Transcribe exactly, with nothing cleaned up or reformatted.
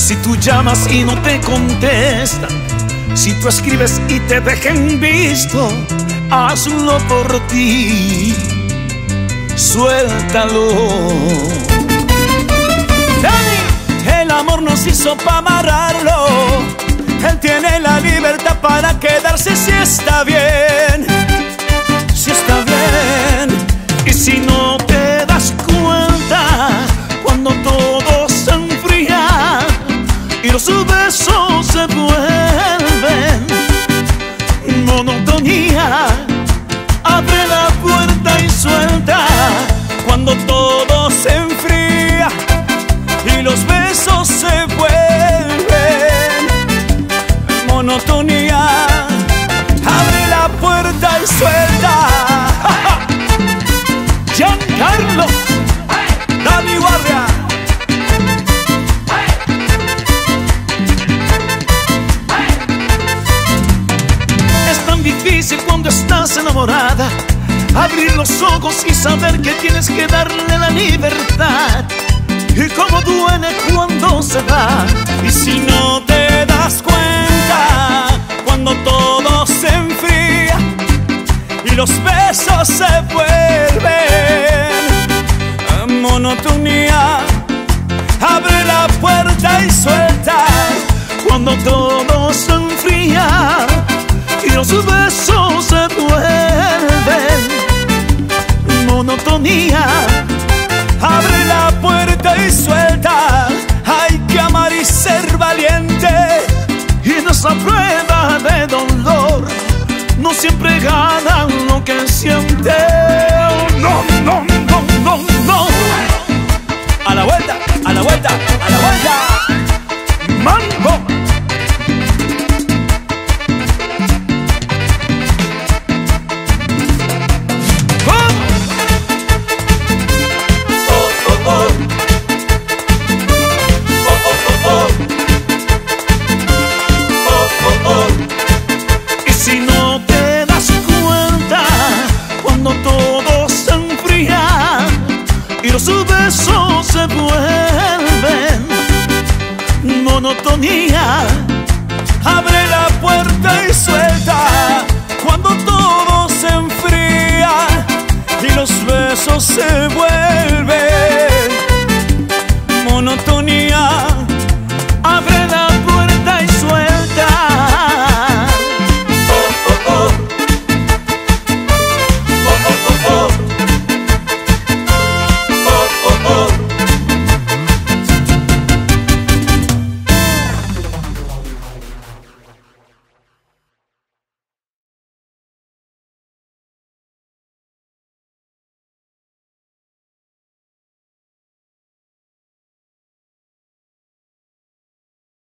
Si tú llamas y no te contestan, si tú escribes y te dejan visto, hazlo por ti, suéltalo. Hey, el amor nos hizo para amarrarlo. Él tiene la libertad para quedarse si está bien, si está bien. Y si no te das cuenta, cuando todo se enfría y los besos se vuelven monotonía, abre la puerta y suelta. Cuando todo se enfría y los besos se vuelven monotonía, abre la puerta y suelta. Giancarlo, Dani Guardia. Es tan difícil cuando estás enamorada abrir los ojos y saber que tienes que darle la libertad. Y cómo duele cuando se va. Y si no te das cuenta, cuando todo se enfría y los besos se vuelven monotonía, abre la puerta y suelta. Cuando todo se enfría y los besos se vuelven monotonía, abre la puerta y suelta. Hay que amar y ser valiente, y en esa prueba de dolor no siempre gana lo que siente. No, no, no, no, no. A la vuelta, a la vuelta, a la vuelta. Mambo. Los besos se vuelven monotonía, abre la puerta y suelta. Cuando todo se enfría y los besos se vuelven monotonía.